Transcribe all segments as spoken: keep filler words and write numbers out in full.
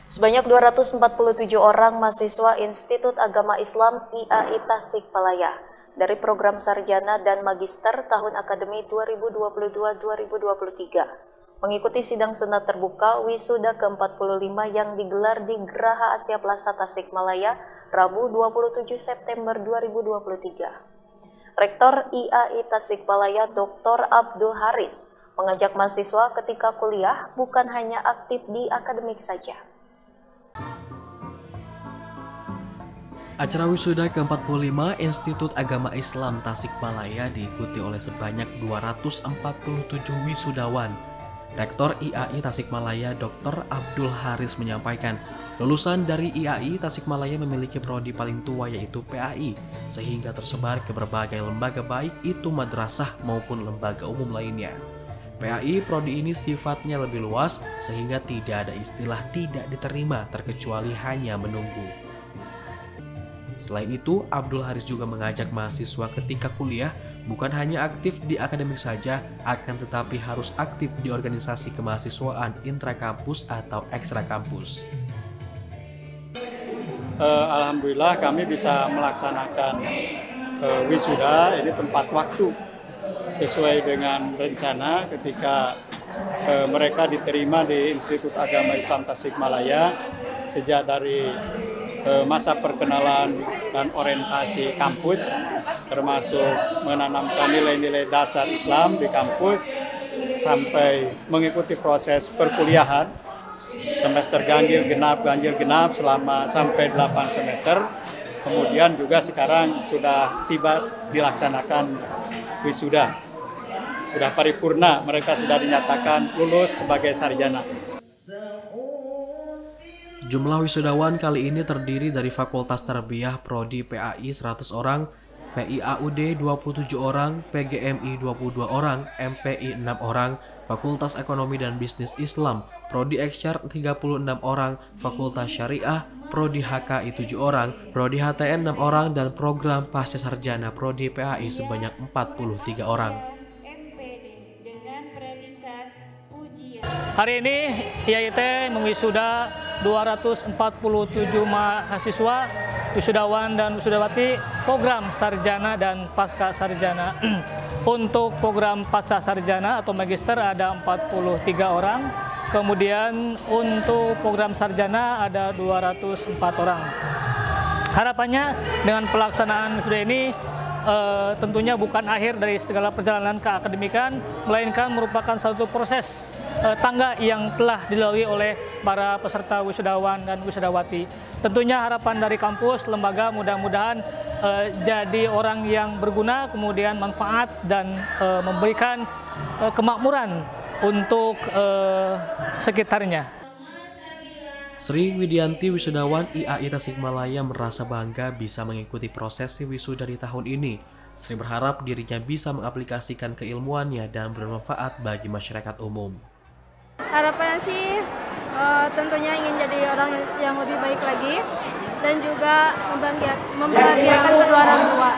Sebanyak dua ratus empat puluh tujuh orang mahasiswa Institut Agama Islam I A I Tasikmalaya dari program sarjana dan magister tahun akademi dua ribu dua puluh dua dua ribu dua puluh tiga mengikuti sidang senat terbuka wisuda ke empat puluh lima yang digelar di Geraha Asia Plaza Tasikmalaya Rabu dua puluh tujuh September dua ribu dua puluh tiga. Rektor I A I Tasikmalaya Doktor Abdul Haris mengajak mahasiswa ketika kuliah bukan hanya aktif di akademik saja. Acara wisuda ke empat puluh lima Institut Agama Islam Tasikmalaya diikuti oleh sebanyak dua ratus empat puluh tujuh wisudawan. Rektor I A I Tasikmalaya Doktor Abdul Haris menyampaikan, lulusan dari I A I Tasikmalaya memiliki prodi paling tua yaitu P A I, sehingga tersebar ke berbagai lembaga baik itu madrasah maupun lembaga umum lainnya. P A I prodi ini sifatnya lebih luas sehingga tidak ada istilah tidak diterima terkecuali hanya menunggu. Selain itu, Abdul Haris juga mengajak mahasiswa ketika kuliah bukan hanya aktif di akademik saja, akan tetapi harus aktif di organisasi kemahasiswaan intrakampus atau ekstrakampus. Uh, Alhamdulillah kami bisa melaksanakan uh, wisuda ini tepat waktu sesuai dengan rencana ketika uh, mereka diterima di Institut Agama Islam Tasikmalaya sejak dari masa perkenalan dan orientasi kampus, termasuk menanamkan nilai-nilai dasar Islam di kampus, sampai mengikuti proses perkuliahan semester ganjil genap ganjil genap selama sampai delapan semester. Kemudian juga sekarang sudah tiba dilaksanakan wisuda, sudah paripurna, mereka sudah dinyatakan lulus sebagai sarjana. Jumlah wisudawan kali ini terdiri dari Fakultas Tarbiyah Prodi P A I seratus orang, P I A U D dua puluh tujuh orang, P G M I dua puluh dua orang, M P I enam orang, Fakultas Ekonomi dan Bisnis Islam, Prodi Eksyar tiga puluh enam orang, Fakultas Syariah, Prodi H K I tujuh orang, Prodi H T N enam orang, dan Program Pasca Sarjana Prodi P A I sebanyak empat puluh tiga orang. Hari ini I A I T mengwisuda dua ratus empat puluh tujuh mahasiswa, wisudawan dan wisudawati program sarjana dan pasca sarjana. Untuk program pasca sarjana atau magister ada empat puluh tiga orang, kemudian untuk program sarjana ada dua ratus empat orang. Harapannya dengan pelaksanaan wisuda ini Uh, tentunya bukan akhir dari segala perjalanan keakademikan, melainkan merupakan satu proses uh, tangga yang telah dilalui oleh para peserta wisudawan dan wisudawati. Tentunya harapan dari kampus, lembaga mudah-mudahan uh, jadi orang yang berguna, kemudian manfaat dan uh, memberikan uh, kemakmuran untuk uh, sekitarnya. Sri Widianti, wisudawan I A I Tasikmalaya, merasa bangga bisa mengikuti prosesi wisuda di tahun ini. Sri berharap dirinya bisa mengaplikasikan keilmuannya dan bermanfaat bagi masyarakat umum. Harapannya sih uh, tentunya ingin jadi orang yang lebih baik lagi dan juga membahagiakan kedua orang tua.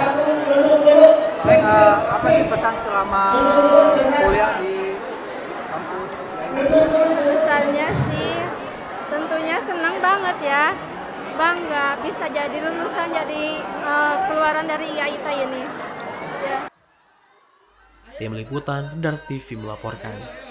Uh, apa sih pesan selama kuliah di kampus? Pesannya sih tentunya senang banget ya, bangga bisa jadi lulusan, jadi uh, keluaran dari I A I T ini. Ya. Tim Liputan Dar T V melaporkan.